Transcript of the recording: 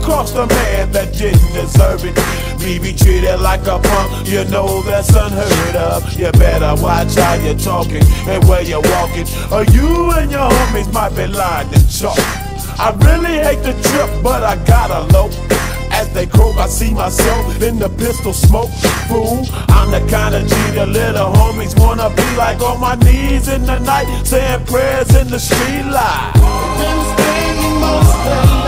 across the man that didn't deserve it. Me be treated like a punk, you know that's unheard of. You better watch how you're talking and where you're walking, or you and your homies might be lying in chalk. I really hate the trip, but I gotta low. As they croak, I see myself in the pistol smoke. Fool, I'm the kind of G the little homies wanna be like, on my knees in the night, saying prayers in the street light. Been spending most of